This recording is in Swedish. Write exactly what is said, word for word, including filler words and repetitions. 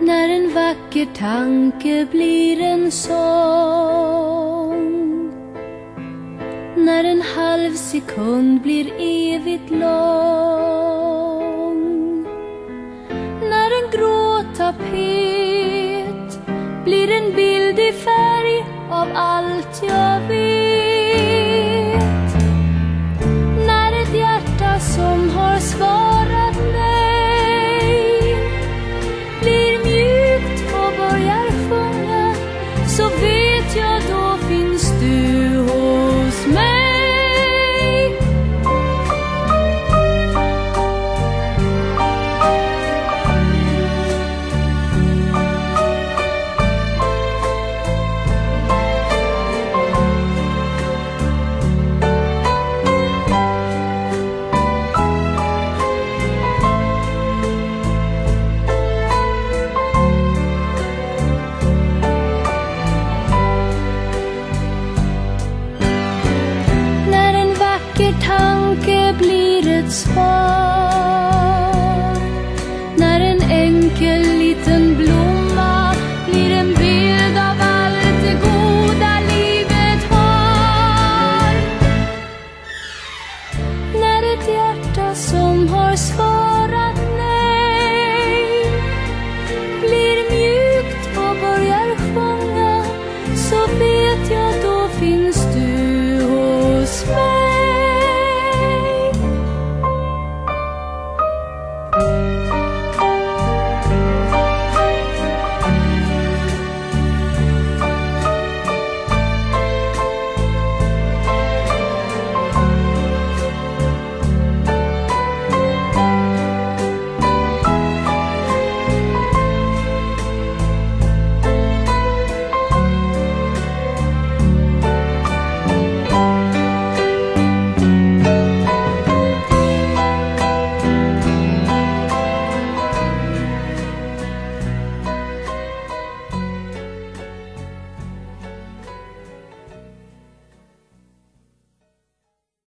När en vacker tanke blir en sång, när en halv sekund blir evigt lång, när en grå tapet blir en bild i färg av allt jag vet, när ett hjärta som har svarat nej blir mjukt och börjar sjunga, så vet jag då finns du hos mig. Tanke blir ett svar,